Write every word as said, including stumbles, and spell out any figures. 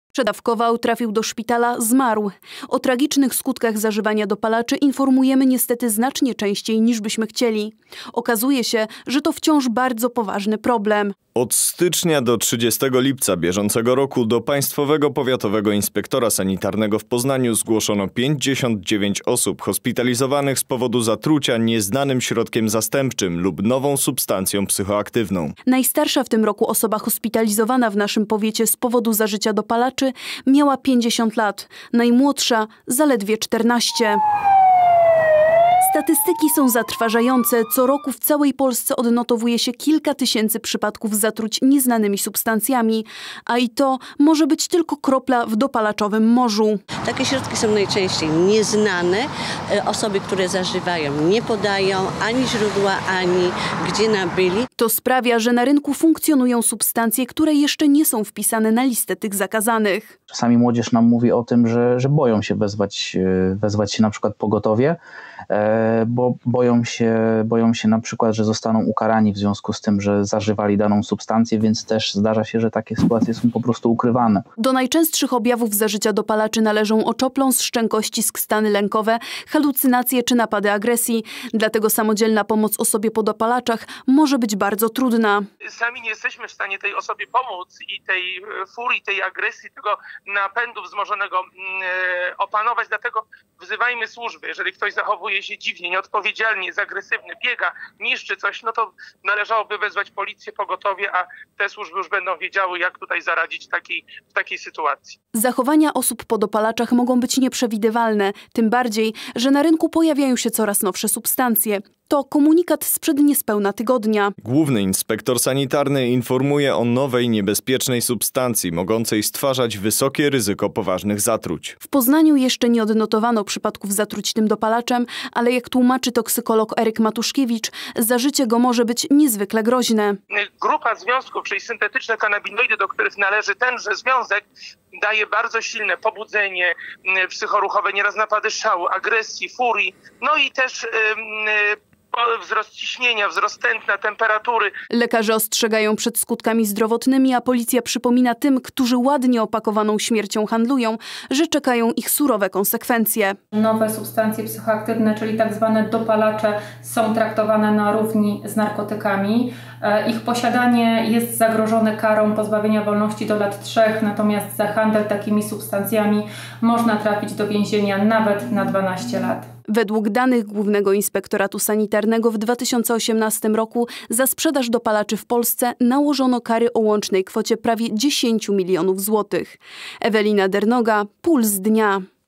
Przedawkował, trafił do szpitala, zmarł. O tragicznych skutkach zażywania dopalaczy informujemy niestety znacznie częściej niż byśmy chcieli. Okazuje się, że to wciąż bardzo poważny problem. Od stycznia do trzydziestego lipca bieżącego roku do Państwowego Powiatowego Inspektora Sanitarnego w Poznaniu zgłoszono pięćdziesiąt dziewięć osób hospitalizowanych z powodu zatrucia nieznanym środkiem zastępczym lub nową substancją psychoaktywną. Najstarsza w tym roku osoba hospitalizowana w naszym powiecie z powodu zażycia dopalaczy miała pięćdziesiąt lat, najmłodsza zaledwie czternaście. Statystyki są zatrważające. Co roku w całej Polsce odnotowuje się kilka tysięcy przypadków zatruć nieznanymi substancjami, a i to może być tylko kropla w dopalaczowym morzu. Takie środki są najczęściej nieznane. Osoby, które zażywają, nie podają ani źródła, ani gdzie nabyli. To sprawia, że na rynku funkcjonują substancje, które jeszcze nie są wpisane na listę tych zakazanych. Czasami młodzież nam mówi o tym, że, że boją się wezwać, wezwać się na przykład pogotowie, bo boją się, boją się na przykład, że zostaną ukarani w związku z tym, że zażywali daną substancję, więc też zdarza się, że takie sytuacje są po prostu ukrywane. Do najczęstszych objawów zażycia dopalaczy należą oczopląs, szczękościsk, stany lękowe, halucynacje czy napady agresji. Dlatego samodzielna pomoc osobie po dopalaczach może być bardzo trudna. Sami nie jesteśmy w stanie tej osobie pomóc i tej furii, tej agresji, tego napędu wzmożonego yy, opanować, dlatego wzywajmy służby. Jeżeli ktoś zachowuje się dziwnie, nieodpowiedzialnie, jest agresywny, biega, niszczy coś, no to należałoby wezwać policję, pogotowie, a te służby już będą wiedziały, jak tutaj zaradzić takiej, w takiej sytuacji. Zachowania osób po dopalaczach mogą być nieprzewidywalne, tym bardziej, że na rynku pojawiają się coraz nowsze substancje. To komunikat sprzed niespełna tygodnia. Główny inspektor sanitarny informuje o nowej, niebezpiecznej substancji mogącej stwarzać wysokie ryzyko poważnych zatruć. W Poznaniu jeszcze nie odnotowano przypadków zatruć tym dopalaczem, ale jak tłumaczy toksykolog Eryk Matuszkiewicz, zażycie go może być niezwykle groźne. Grupa związków, czyli syntetyczne kanabinoidy, do których należy tenże związek, daje bardzo silne pobudzenie psychoruchowe, nieraz napady szału, agresji, furii, no i też yy, wzrost ciśnienia, wzrost tętna, temperatury. Lekarze ostrzegają przed skutkami zdrowotnymi, a policja przypomina tym, którzy ładnie opakowaną śmiercią handlują, że czekają ich surowe konsekwencje. Nowe substancje psychoaktywne, czyli tak zwane dopalacze, są traktowane na równi z narkotykami. Ich posiadanie jest zagrożone karą pozbawienia wolności do lat trzech, natomiast za handel takimi substancjami można trafić do więzienia nawet na dwanaście lat. Według danych Głównego Inspektoratu Sanitarnego w dwa tysiące osiemnastym roku za sprzedaż dopalaczy w Polsce nałożono kary o łącznej kwocie prawie dziesięć milionów złotych. Ewelina Dernoga, Puls Dnia.